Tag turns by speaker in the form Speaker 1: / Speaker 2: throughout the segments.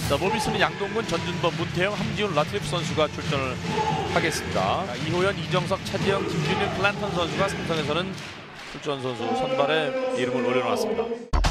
Speaker 1: 자, 모비스는 양동근, 전준범, 문태영, 함지훈, 라트리프 선수가 출전을 하겠습니다. 자, 이호연, 이정석, 차지영, 김준일, 클랜턴 선수가 삼성에서는 출전 선수 선발에 이름을 올려놓았습니다.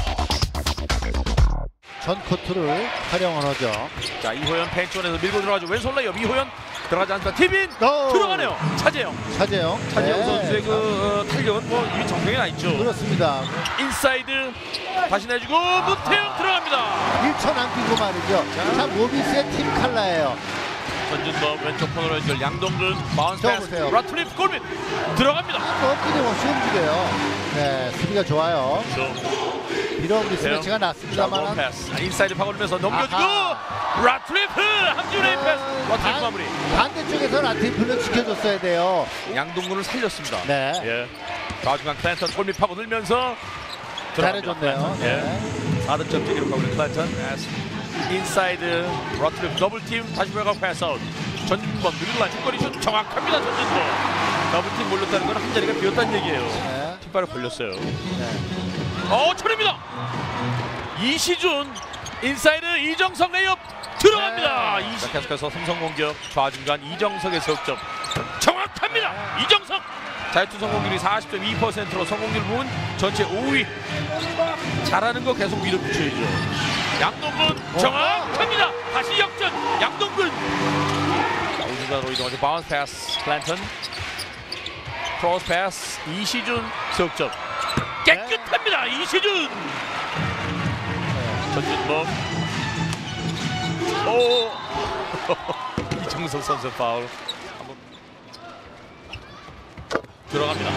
Speaker 2: 전 코트를 활용을 하죠.
Speaker 1: 자, 이호연 페인트존에서 밀고 들어가죠. 왼손 레이업 이호연 들어가지 않습니다. 티빈 들어가네요. 차재영
Speaker 2: 네.
Speaker 1: 선수의 그 탄력은 뭐 이미 정평이 나 있죠.
Speaker 2: 그렇습니다.
Speaker 1: 인사이드 다시 내주고 문태영 들어갑니다.
Speaker 2: 1초 남기고 말이죠. 자, 모비스의 팀 칼라예요.
Speaker 1: 전준범 왼쪽 코너로 연결 양동근 바운스 패스 라트리프 골밑 들어갑니다.
Speaker 2: 끊임없이 움직여요. 네, 수비가 좋아요. 비록 미스매치가 났습니다만
Speaker 1: 인사이드 파고들면서 넘겨주고 라트리프 함준의 패스 라트리프 마무리.
Speaker 2: 반대쪽에서 라트리프는 지켜줬어야 돼요.
Speaker 1: 양동근을 살렸습니다.
Speaker 2: 네.
Speaker 1: 예. 좌중간 클랜턴 골밑 파고들면서
Speaker 2: 잘해줬네요.
Speaker 1: 예. 4득점째 기록하고 있는 클랜턴. 인사이드 라트리프 더블팀 다시 외곽 패스아웃. 전준범 미들라인 중거리 슛 정확합니다. 전준범 더블팀 몰렸다는 건 한 자리가 비었다는 얘기예요.
Speaker 2: 네.
Speaker 1: 팀발을 걸렸어요.
Speaker 2: 네.
Speaker 1: 천입니다. 이시준 인사이드 이정석 레이업 들어갑니다.
Speaker 2: 네.
Speaker 1: 자, 계속해서 삼성 공격 좌중간 이정석의 석점 정확합니다.
Speaker 2: 네.
Speaker 1: 이정석 자유투 성공률이 40.2%로 성공률 부분 전체 5위. 잘하는 거 계속 밀어붙여야죠. 양동근 정확합니다. 다시 역전 양동근. 우중간으로 이동하죠. 바운스 패스 클랜턴 크로스 패스 이시준 석점 깨끗합니다. 이시준. 전준범 오 이정석 선수 파울. 한번 들어갑니다.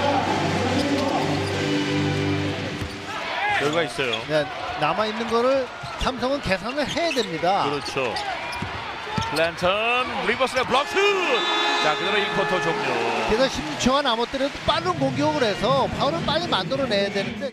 Speaker 1: 여유가 있어요.
Speaker 2: 네, 남아있는 거를 삼성은 계산을 해야 됩니다.
Speaker 1: 그렇죠. 클랜턴 리버스의 블록슛. 자, 그대로 1쿼터 종료.
Speaker 2: 그래서 16초가 남았더라도 빠른 공격을 해서 파울을 빨리 만들어내야 되는데.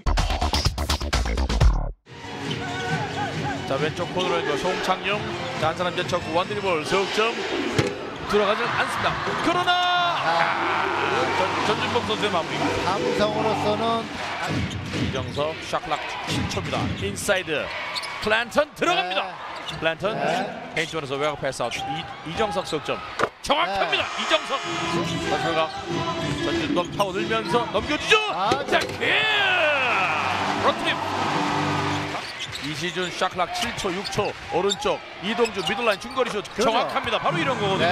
Speaker 1: 자, 왼쪽 코너로 연결 송창용. 자, 한 사람 제쳤고 원드리볼 석점 들어가지 않습니다. 그러나 전준범 선수의 마무리.
Speaker 2: 삼성으로서는
Speaker 1: 이정석 샤클락 10초입니다. 인사이드 클랜턴 들어갑니다. 클랜턴 페인트존에서 외곽 패스아웃. 이정석 석점 정확합니다. 이정석 선수가 전준범 파고들면서 넘겨주죠. 자, 로트립 이시준 샤클락 7초 6초 오른쪽 이동준 미들라인 중거리 슛 정확합니다. 바로 이런 거거든요.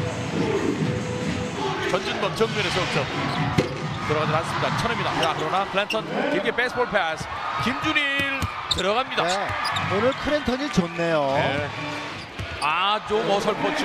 Speaker 1: 전준범 정면의 석점 들어가지 않습니다. 천입니다. 자, 그러나 클랜턴 길게 베이스볼 패스 김준일 들어갑니다.
Speaker 2: 네, 오늘 클랜턴이 좋네요.
Speaker 1: 네. 좀 어설펐죠.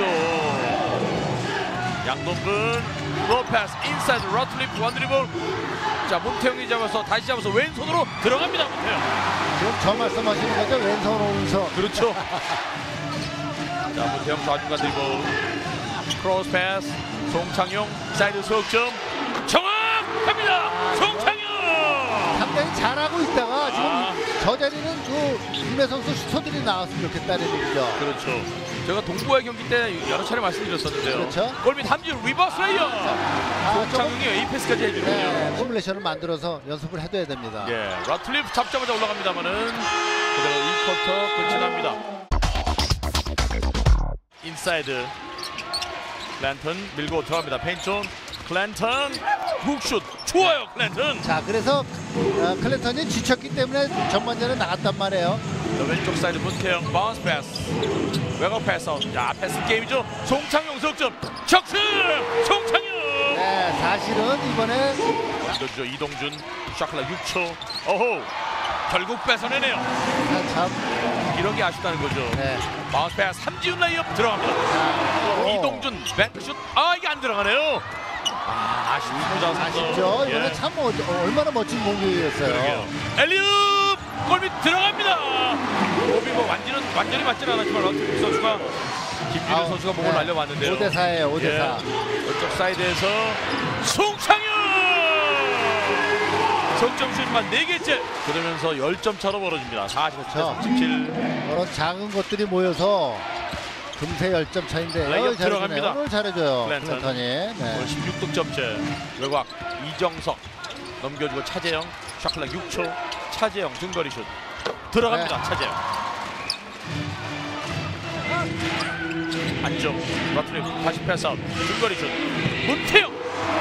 Speaker 1: 양동근 로 패스 인사이드 러틀리프 원드리볼. 자, 문태영이 잡아서 다시 잡아서 왼손으로 들어갑니다. 문태영.
Speaker 2: 지금 저 말씀하시는 거죠? 왼손 오른손.
Speaker 1: 그렇죠. 자, 문태영 좌중간 드리블 크로스 패스 송창용 사이드 석점 정확합니다. 송창용
Speaker 2: 상당히 잘하고 있다가 지금 저 자리는 그 김혜 선수 슈터들이 나왔으면 좋겠다는 얘기죠.
Speaker 1: 그렇죠. 제가 동부와의 경기 때 여러 차례 말씀드렸었는데요.
Speaker 2: 그렇죠.
Speaker 1: 골밑 함지훈 리버스 레이어. 송창용이 에이패스까지 해주는군요.
Speaker 2: 네, 시뮬레이션을 만들어서 연습을 해둬야 됩니다.
Speaker 1: 예, 라틀리프 잡자마자 올라갑니다만은 그대로 2쿼터 끝이 납니다. 인사이드 클랜턴 밀고 들어갑니다. 페인트존 클랜턴 훅슛 좋아요. 클랜턴.
Speaker 2: 자, 그래서 클랜턴이 지쳤기 때문에 전반전에 나갔단 말이에요.
Speaker 1: 자, 왼쪽 사이드 문태영 바운스 패스 외곽 패스. 자, 패스 게임이죠. 송창용 석점 척수 송창용.
Speaker 2: 네, 사실은 이번에
Speaker 1: 이동준 샤클락 6초 어호 결국 뺏어내네요.
Speaker 2: 참
Speaker 1: 이런 게 아쉽다는 거죠.
Speaker 2: 네.
Speaker 1: 바운스 패스 함지훈 레이업 들어갑니다. 이동준 뱅크슛 이게 안 들어가네요.
Speaker 2: 아쉽죠. 이번에 참 얼마나 멋진 공격이었어요.
Speaker 1: 엘리웁 골밑 들어갑니다. 몸이 뭐 완전히 맞지는 않았지만 러트리프 선수가 김준일 선수가 몸을 날려봤는데요.
Speaker 2: 5대4예요. 5대4.
Speaker 1: 왼쪽 사이드에서 송창용 석점슛만 4개째. 그러면서 10점 차로 벌어집니다. 45대37.
Speaker 2: 그런 작은 것들이 모여서 금세 10점 차인데
Speaker 1: 레이업 들어갑니다.
Speaker 2: 오늘 잘해줘요.
Speaker 1: 클랜턴.
Speaker 2: 클랜턴이. 네.
Speaker 1: 오늘 16득점째. 외곽 이정석 넘겨주고 차재영 샤클락 6초 차재영 중거리 슛 들어갑니다. 차재영 안정 러트립 다시 패스아웃 중거리 슛 문태영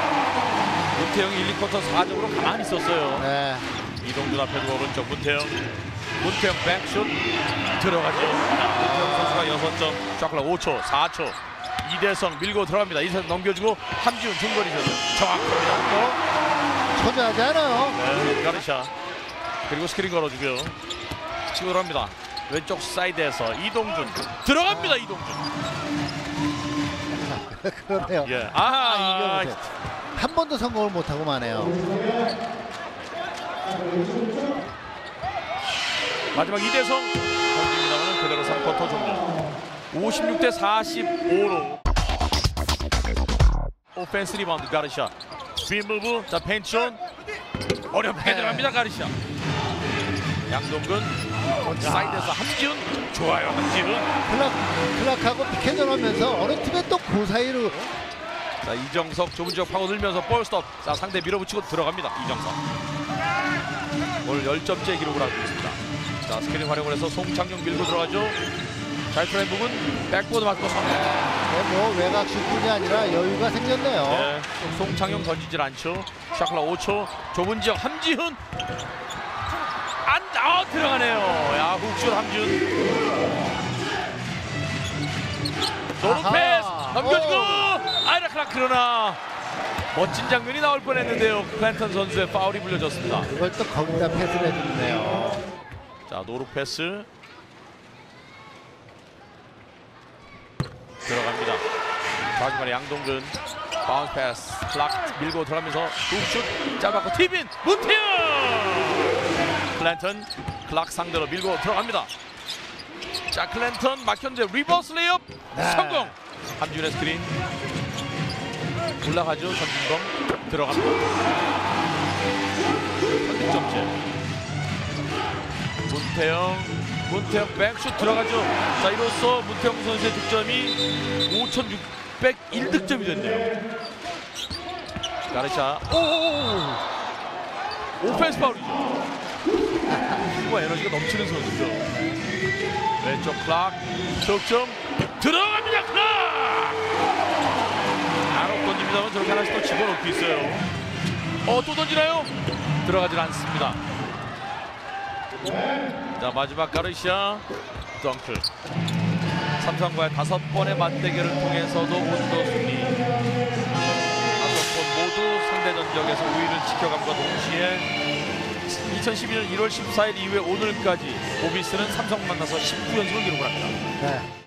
Speaker 1: 1, 2쿼터 4점으로 가만히 있었어요.
Speaker 2: 네.
Speaker 1: 이동준 앞에도 오른쪽 문태영 백슛 들어가죠. 문태영 선수가 6점 샤클락 5초 4초 이대성 밀고 들어갑니다. 이대성 넘겨주고 함지훈 중거리 슛 정확합니다.
Speaker 2: 초조하지 않아요.
Speaker 1: 네, 가르샤 그리고 스크린 걸어주고요. 치고 들어갑니다. 왼쪽 사이드에서 이동준 들어갑니다. 이동준
Speaker 2: 그러네요.
Speaker 1: 예.
Speaker 2: 이거 보세요. 한 번도 성공을 못하고 마네요.
Speaker 1: 마지막 이대성 던집니다만 그대로 3쿼터 종료. 56대 45로 오펜스 리바운드 가르샤 빈무브 자 펜션 어렵게 들어갑니다. 가르샤 양동근 사이드에서 함지훈 좋아요. 함지훈
Speaker 2: 클락하고 피켓을 하면서 어느 팀에 또 그 사이로
Speaker 1: 자 이정석 좁은 지역 파고들면서 볼 스톱 자 상대 밀어붙이고 들어갑니다. 이정석 오늘 10점째 기록을 하고 있습니다. 자 스크린 활용을 해서 송창용 밀고 들어가죠. 자이트라인 부분 백보드 맞고
Speaker 2: 뭐 외곽슛뿐이 아니라 여유가 생겼네요.
Speaker 1: 네, 송창용 던지질 않죠. 샤클락 5초 좁은 지역 함지훈 들어가네요. 야 훅슛 함지훈 노루패스 넘겨주고 아이라클락 그러나 멋진 장면이 나올 뻔했는데요. 클랜턴 선수의 파울이 불려졌습니다.
Speaker 2: 그걸 또 거기다 패스를 해주네요.
Speaker 1: 자 노루 패스 들어갑니다. 마지막에 양동근 바운스 패스 클락 밀고 들어가면서 훅슛 짧았고 티빈 문태영 클랜턴 클락 상대로 밀고 들어갑니다. 자 클랜턴 막혔는데 리버스 레이업 성공. 함지훈의 스크린 올라가죠. 전진범 들어갑니다. 3득점째 문태영 백슛 들어가죠. 자 이로써 문태영 선수의 득점이 5,601득점이 됐네요. 가르샤 오펜스 파울이죠. 힘과 에너지가 넘치는 선수죠. 왼쪽 클락 석점 들어갑니다. 클락 안옥 던집니다만 저렇게 하나씩 또 집어넣고 있어요. 또 던지나요? 들어가질 않습니다. 자 마지막 가르시아 덩크 삼성과의 5번의 맞대결을 통해서도 온도 승리 5번 모두 상대 전적에서 우위를 지켜감과 동시에 2012년 1월 14일 이후에 오늘까지 오비스는 삼성 만나서 19연승을 기록을 합니다.
Speaker 2: 네.